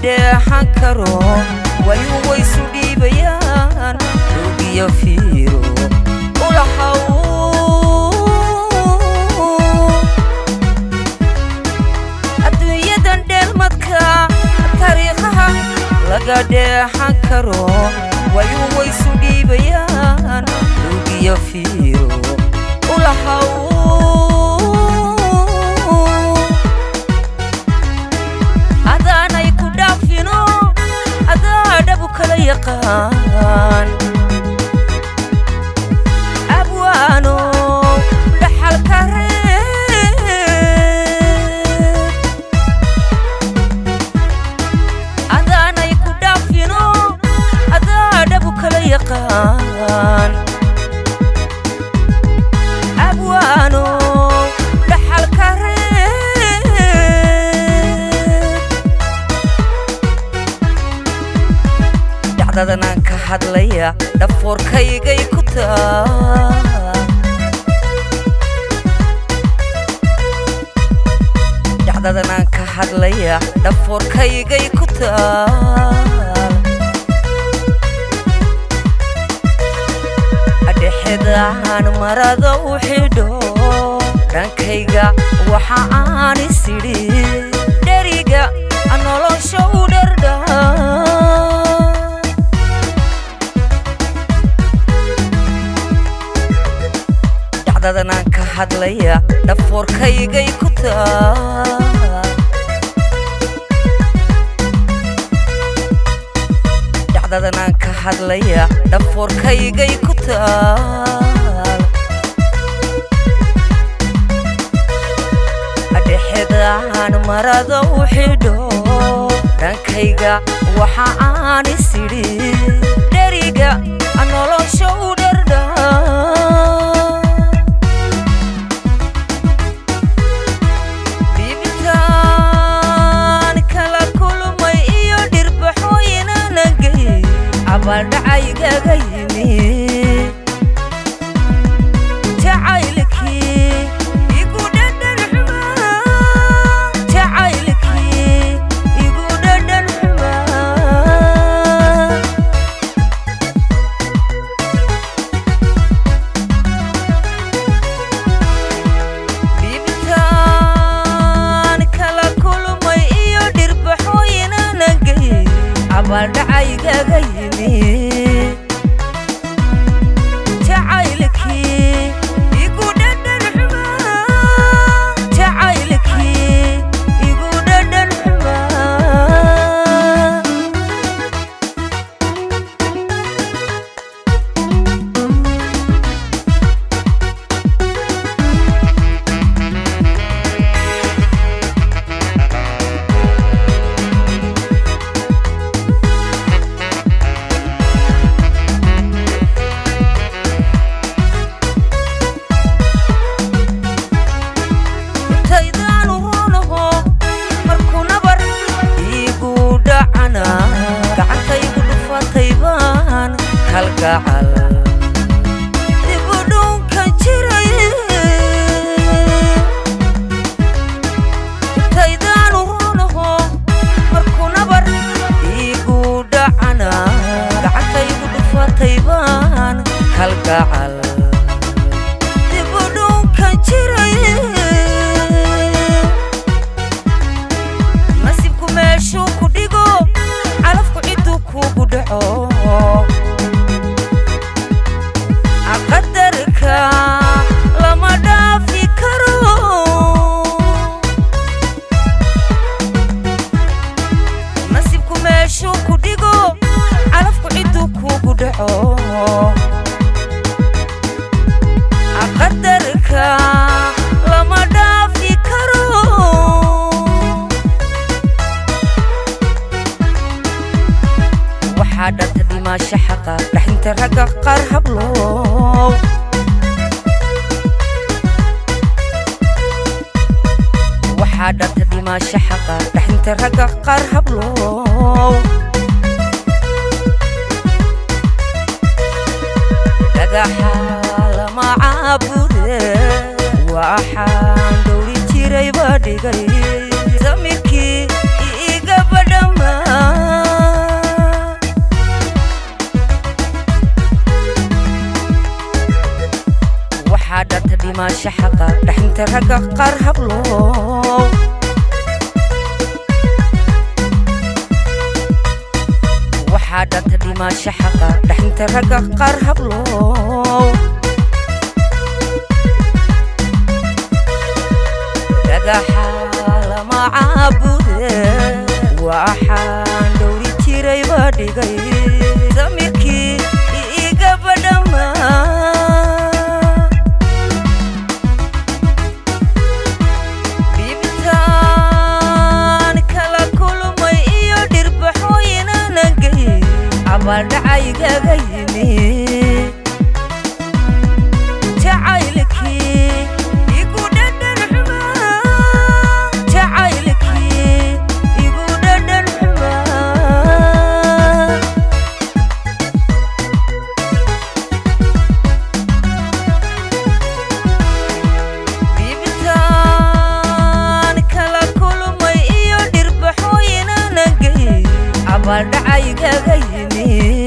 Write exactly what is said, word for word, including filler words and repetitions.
dheexan karo wayu waysu dhiibayaan rugiyo fiiro ulahaw adduunyadan dheelmadka taariikhaha laga dheexan karo wayu waysu dhiibayaan rugiyo fiiro ulahaw يقان أبوانو لحال كريم أذانا يكو دافينو أذا دبوك ليقان أبوانو لحال كريم دعدنا كهدليا دفور كيغي كتا دعدنا كهدليا دفور كيغي كتا أدحدان مرضى وحيدو رانكيغا وحااني سيري دريغا أنا لو شو دردان دعدنا كهدليا دفور كيغي كتا دعدنا كهدليا دفور كيغي كتا أدحدان مرضى وحيدو رانكيغا وحااني سيري دريغا أنا لو شو دردان abaldacayga gayni jacaylki igu dhadhan xuma jacaylki igu dhadhan xuma bibtaan kala kulmay iyo dhirbaxooyina nagay abaldacayga gayni jacaylki igu dhadhan xuma jacaylki igu dhadhan xuma kalgacal dibudhunka jiray taydaanu runaho markuu nabar iigu dhacana gacantaygu dhufatay baan kalgacal dibudhunka jiray nasiibku meeshuu ku dhigo calafku ciduu kugu dhaco قدرك لما دافي كرو نصيبكم ماشو كديغو عرفكو عدوكو قدعو قدرك لما دافي كرو وحادت ديما شحقة رح انترقى قرهب له وحادت ديما شحقة رح انترقى قرهب له لقى حال ما عابده وحان دوري تيري بادي غري زميكي إيقا بدما dhimasho xaqa dhaxinta ragga qaar hablow waxaa dhanta dhimasho xaqa dhaxinta ragga qaar hablow dhagaxa lama caabude waxaan dhowri jiray baa dhigay samirkii iga badhamaa dhibtaan kala kulmay iyo dhirbaxooyinanagay abadhacaygaga yimi jacaylkii igu dhadhan xumaa jacaylkii igu dhadhan xumaa dhibtaan kala kulmay iyo dhirbaxooyinanagay abadhacaygaga yimi